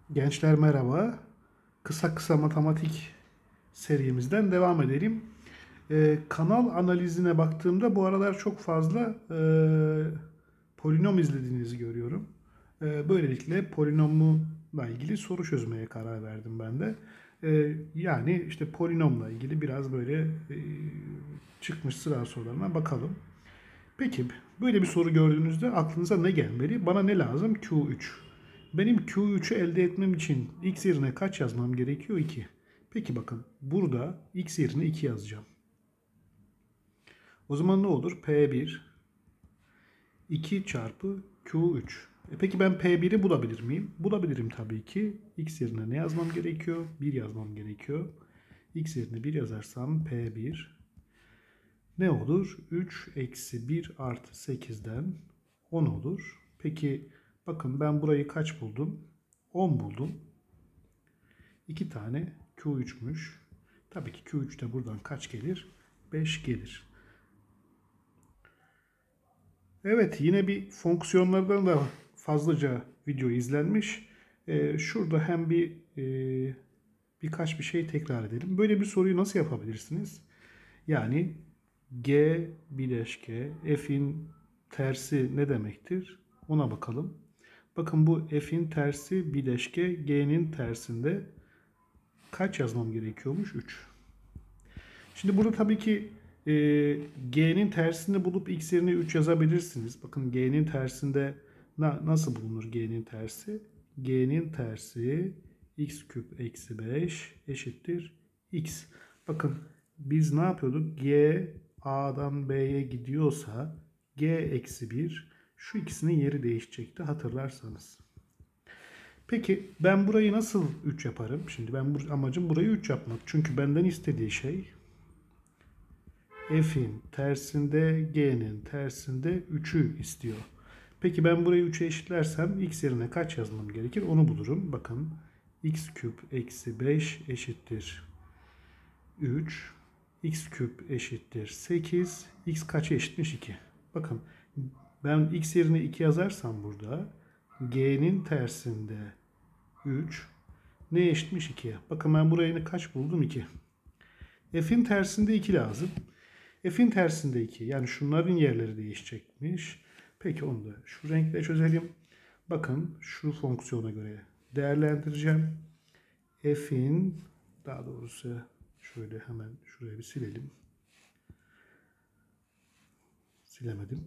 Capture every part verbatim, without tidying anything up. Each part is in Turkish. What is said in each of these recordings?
Gençler merhaba. Kısa kısa matematik serimizden devam edelim. Ee, kanal analizine baktığımda bu aralar çok fazla e, polinom izlediğinizi görüyorum. Ee, böylelikle polinomla ilgili soru çözmeye karar verdim ben de. Ee, yani işte polinomla ilgili biraz böyle e, çıkmış sıra sorularına bakalım. Peki böyle bir soru gördüğünüzde aklınıza ne gelmeli? Bana ne lazım? Q üç. Benim Q üçü elde etmem için x yerine kaç yazmam gerekiyor? iki. Peki bakın burada x yerine iki yazacağım. O zaman ne olur? P bir iki çarpı Q üç. E peki ben P bir'i bulabilir miyim? Bulabilirim tabii ki. X yerine ne yazmam gerekiyor? bir yazmam gerekiyor. X yerine bir yazarsam P bir ne olur? üç eksi bir artı sekizden on olur. Peki bakın ben burayı kaç buldum? on buldum. iki tane Q üç'müş. Tabii ki Q üç de buradan kaç gelir? beş gelir. Evet, yine bir fonksiyonlardan da fazlaca video izlenmiş. Ee, şurada hem bir e, birkaç bir şey tekrar edelim. Böyle bir soruyu nasıl yapabilirsiniz? Yani G bileşke f'in tersi ne demektir? Ona bakalım. Bakın bu f'in tersi bileşke g'nin tersinde kaç yazmam gerekiyormuş? üç. Şimdi burada tabii ki e, g'nin tersini bulup x yerine üç yazabilirsiniz. Bakın g'nin tersinde na, nasıl bulunur g'nin tersi? G'nin tersi x küp eksi beş eşittir x. Bakın biz ne yapıyorduk? G A'dan B'ye gidiyorsa g eksi bir şu ikisinin yeri değişecekti hatırlarsanız. Peki ben burayı nasıl üç yaparım? Şimdi ben amacım burayı üç yapmak. Çünkü benden istediği şey f'in tersinde g'nin tersinde üçü istiyor. Peki ben burayı üçe eşitlersem x yerine kaç yazmam gerekir onu bulurum. Bakın x küp eksi beş eşittir üç. X küp eşittir sekiz. X kaça eşitmiş? iki. Bakın ben x yerine iki yazarsam burada g'nin tersinde üç. Ne eşitmiş? ikiye. Bakın ben burayı kaç buldum? iki. F'in tersinde iki lazım. F'in tersinde iki. Yani şunların yerleri değişecekmiş. Peki onu da şu renkle çözelim. Bakın şu fonksiyona göre değerlendireceğim. F'in daha doğrusu şöyle hemen şuraya bir silelim. Silemedim.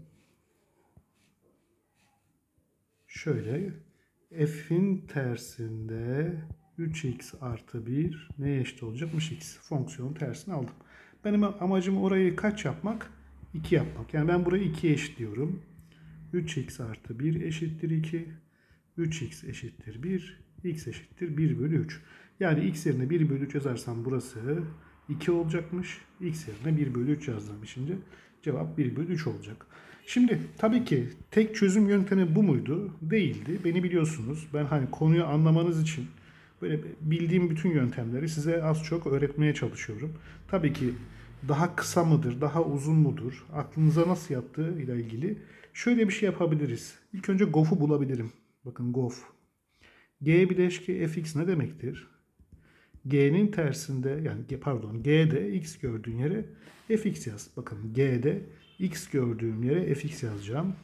Şöyle f'in tersinde üç x artı bir neye eşit olacakmış? X. Fonksiyonun tersini aldım. Benim amacım orayı kaç yapmak? iki yapmak. Yani ben burayı ikiye eşitliyorum. üç x artı bir eşittir iki. üç x eşittir bir. X eşittir bir bölü üç. Yani x yerine bir bölü üç yazarsam burası iki olacakmış. X yerine bir bölü üç yazdığım için cevap bir bölü üç olacak. Şimdi tabii ki tek çözüm yöntemi bu muydu? Değildi. Beni biliyorsunuz. Ben hani konuyu anlamanız için böyle bildiğim bütün yöntemleri size az çok öğretmeye çalışıyorum. Tabii ki daha kısa mıdır, daha uzun mudur, aklınıza nasıl yattığı ile ilgili şöyle bir şey yapabiliriz. İlk önce Gof'u bulabilirim. Bakın Gof. G bileşke fx ne demektir? G'nin tersinde yani pardon G'de x gördüğün yere fx yaz. Bakın G'de x gördüğüm yere fx yazacağım.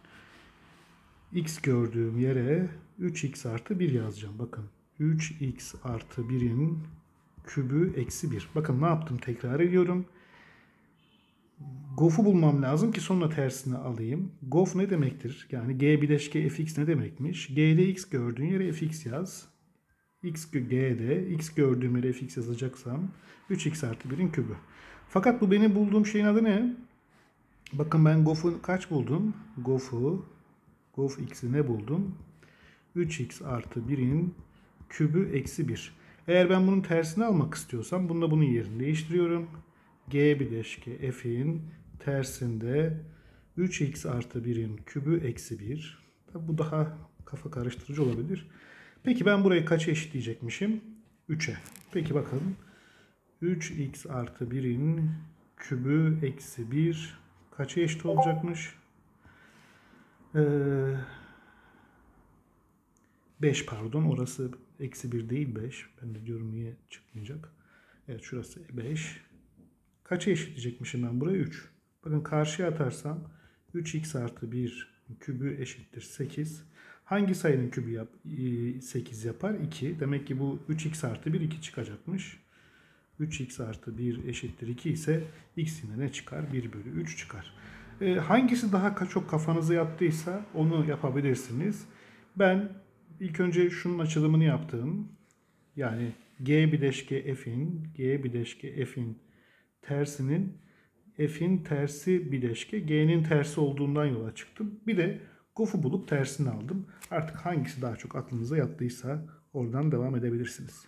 X gördüğüm yere üç x artı bir yazacağım. Bakın üç x artı birin kübü eksi bir. Bakın ne yaptım tekrar ediyorum. Gof'u bulmam lazım ki sonra tersini alayım. Gof ne demektir? Yani G bileşke fx ne demekmiş? G'de x gördüğün yere fx yaz. X G'de x gördüğüm yere fx yazacaksam üç x artı birin kübü. Fakat bu benim bulduğum şeyin adı ne? Bakın ben Gof'u kaç buldum? Gof'u Gof x'i ne buldum? üç x artı birin kübü eksi bir. Eğer ben bunun tersini almak istiyorsam bununla bunun yerini değiştiriyorum. G bileşke f'in tersinde üç x artı birin kübü eksi bir. Bu daha kafa karıştırıcı olabilir. Peki ben burayı kaça eşitleyecekmişim? üçe. Peki bakalım. üç x artı birin kübü eksi bir kaça eşit olacakmış? Ee, beş pardon, orası eksi bir değil beş. Ben de diyorum niye çıkmayacak. Evet, şurası beş. Kaça eşitleyecekmişim ben buraya? üç. Bakın karşıya atarsam üç x artı bir kübü eşittir sekiz. Hangi sayının kübü yap, sekiz yapar? iki. Demek ki bu üç x artı bir iki çıkacakmış. üç x artı bir eşittir iki ise x yine ne çıkar? bir bölü üç çıkar. E, hangisi daha çok kafanıza yattıysa onu yapabilirsiniz. Ben ilk önce şunun açılımını yaptım. Yani g bileşke f'in g bileşke f'in tersinin f'in tersi bileşke g'nin tersi olduğundan yola çıktım. Bir de gof'u bulup tersini aldım. Artık hangisi daha çok aklınıza yattıysa oradan devam edebilirsiniz.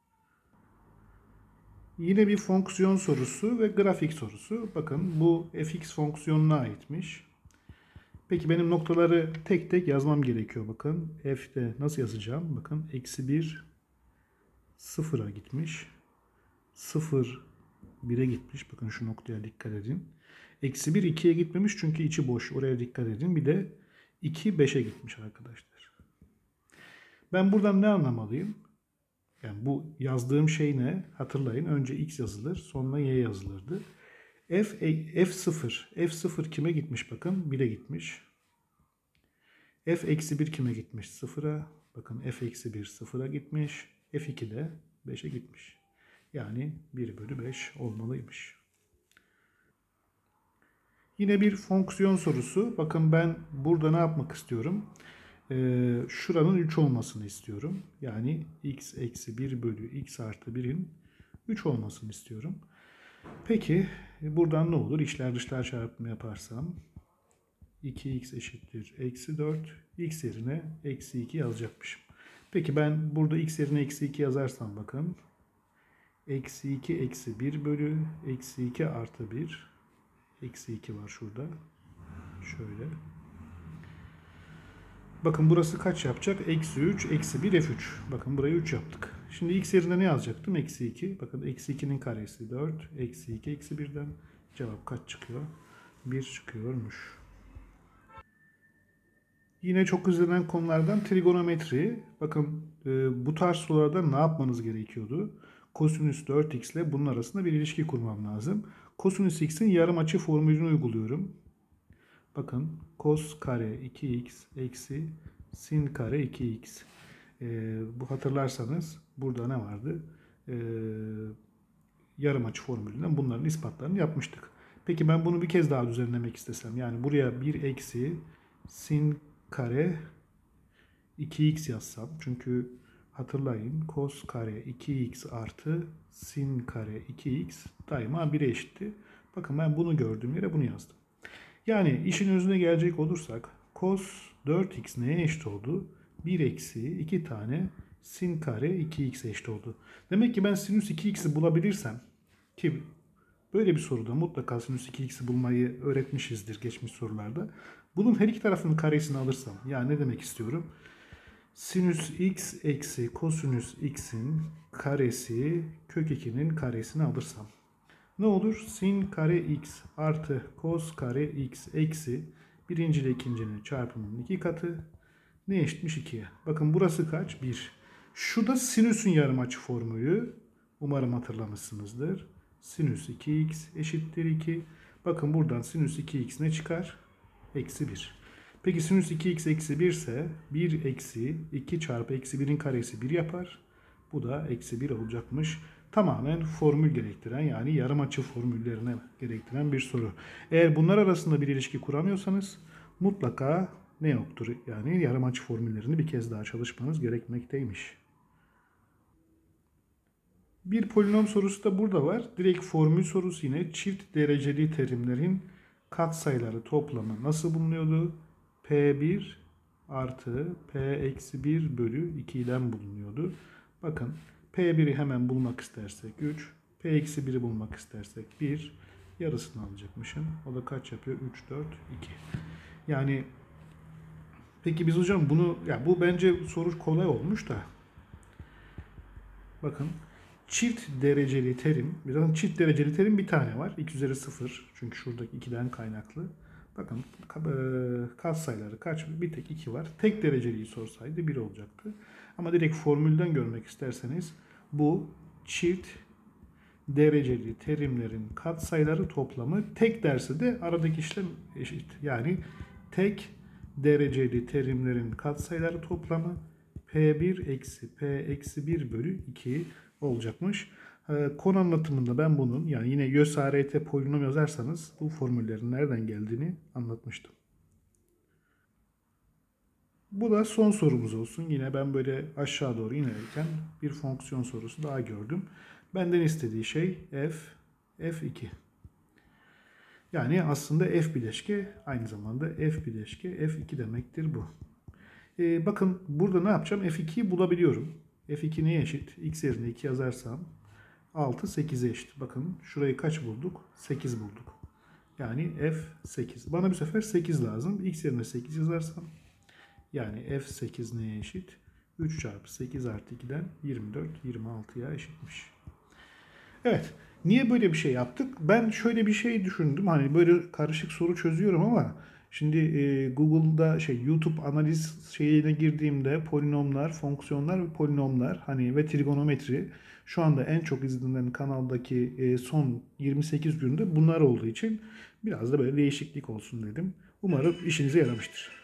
Yine bir fonksiyon sorusu ve grafik sorusu. Bakın bu fx fonksiyonuna aitmiş. Peki benim noktaları tek tek yazmam gerekiyor. Bakın f'de nasıl yazacağım? Bakın eksi bir sıfıra gitmiş. sıfır bire gitmiş. Bakın şu noktaya dikkat edin. Eksi bir ikiye gitmemiş çünkü içi boş. Oraya dikkat edin. Bir de iki beşe gitmiş arkadaşlar. Ben buradan ne anlamalıyım? Yani bu yazdığım şey ne? Hatırlayın. Önce x yazılır. Sonra y yazılırdı. F, f sıfır. f sıfır kime gitmiş bakın? bire gitmiş. F eksi bir kime gitmiş? sıfıra. Bakın f eksi bir sıfıra gitmiş. f iki de beşe gitmiş. Yani bir bölü beş olmalıymış. Yine bir fonksiyon sorusu. Bakın ben burada ne yapmak istiyorum? Ee, şuranın üç olmasını istiyorum. Yani x eksi bir bölü x artı birin üç olmasını istiyorum. Peki buradan ne olur? İçler dışlar çarpımı yaparsam iki x eşittir eksi dört. X yerine eksi iki yazacakmışım. Peki ben burada x yerine eksi iki yazarsam bakın. Eksi iki eksi bir bölü eksi iki artı bir. Eksi iki var şurada. Şöyle. Bakın burası kaç yapacak? Eksi üç, eksi bir, f üç. Bakın burayı üç yaptık. Şimdi x yerine ne yazacaktım? Eksi iki. Bakın eksi ikinin karesi dört. Eksi iki, eksi birden cevap kaç çıkıyor? bir çıkıyormuş. Yine çok izlenen konulardan trigonometri. Bakın e, bu tarz sorularda ne yapmanız gerekiyordu? Kosinüs dört x ile bunun arasında bir ilişki kurmam lazım. Kosinüs x'in yarım açı formülünü uyguluyorum. Bakın cos kare iki x eksi sin kare iki x. E, bu hatırlarsanız burada ne vardı? E, yarım açı formülünden bunların ispatlarını yapmıştık. Peki ben bunu bir kez daha düzenlemek istesem. Yani buraya bir eksi sin kare iki x yazsam. Çünkü hatırlayın cos kare iki x artı sin kare iki x daima bire eşitti. Bakın ben bunu gördüğüm yere bunu yazdım. Yani işin özüne gelecek olursak cos dört x neye eşit oldu? bir eksi iki tane sin kare iki x eşit oldu. Demek ki ben sinüs iki x'i bulabilirsem, ki böyle bir soruda mutlaka sinüs iki x'i bulmayı öğretmişizdir geçmiş sorularda. Bunun her iki tarafının karesini alırsam, yani ne demek istiyorum? Sinüs x eksi kosinüs x'in karesi kök ikinin karesini alırsam ne olur? Sin kare x artı cos kare x eksi birinci ile ikincinin çarpımının iki katı ne eşitmiş ikiye. Bakın burası kaç? bir. Şu da sinüsün yarımaçı formülü. Umarım hatırlamışsınızdır. Sinüs iki x eşittir iki. Bakın buradan sinüs iki x ne çıkar? Eksi bir. Peki sinüs iki x eksi bir ise bir eksi iki çarpı eksi birin karesi bir yapar. Bu da eksi bir olacakmış. Tamamen formül gerektiren, yani yarım açı formüllerine gerektiren bir soru. Eğer bunlar arasında bir ilişki kuramıyorsanız mutlaka ne yoktur? Yani yarım açı formüllerini bir kez daha çalışmanız gerekmekteymiş. Bir polinom sorusu da burada var. Direkt formül sorusu yine. Çift dereceli terimlerin katsayıları toplamı nasıl bulunuyordu? P bir artı P eksi bir bölü iki'den bulunuyordu. Bakın P bir'i hemen bulmak istersek üç. P eksi bir'i bulmak istersek bir. Yarısını alacakmışım. O da kaç yapıyor? üç, dört, iki. Yani peki biz hocam bunu, ya bu bence soru kolay olmuş da. Bakın çift dereceli terim, zaten çift dereceli terim bir tane var. x üzeri sıfır. Çünkü şuradaki iki'den kaynaklı. Bakın e, katsayıları kaç? Bir tek iki var. Tek dereceliği sorsaydı bir olacaktı. Ama direkt formülden görmek isterseniz bu çift dereceli terimlerin katsayıları toplamı, tek dersi de aradaki işlem eşit. Yani tek dereceli terimlerin katsayıları toplamı P bir eksi P eksi bir bölü iki olacakmış. Konu anlatımında ben bunun, yani yine YÖSART polinom yazarsanız bu formüllerin nereden geldiğini anlatmıştım. Bu da son sorumuz olsun. Yine ben böyle aşağı doğru inerken bir fonksiyon sorusu daha gördüm. Benden istediği şey f, f iki. Yani aslında f bileşke aynı zamanda f bileşke f iki demektir bu. Ee, bakın burada ne yapacağım? f ikiyi bulabiliyorum. f iki neye eşit? X yerine iki yazarsam altı sekize eşit. Bakın şurayı kaç bulduk? sekiz bulduk. Yani f sekiz. Bana bu sefer sekiz lazım. X yerine sekiz yazarsam yani f sekiz neye eşit? üç çarpı sekiz artı iki'den yirmi dört, yirmi altıya eşitmiş. Evet. Niye böyle bir şey yaptık? Ben şöyle bir şey düşündüm. Hani böyle karışık soru çözüyorum ama şimdi e, Google'da şey YouTube analiz şeyine girdiğimde polinomlar, fonksiyonlar ve polinomlar hani ve trigonometri şu anda en çok izlenen kanaldaki e, son yirmi sekiz günde bunlar olduğu için biraz da böyle değişiklik olsun dedim. Umarım işinize yaramıştır.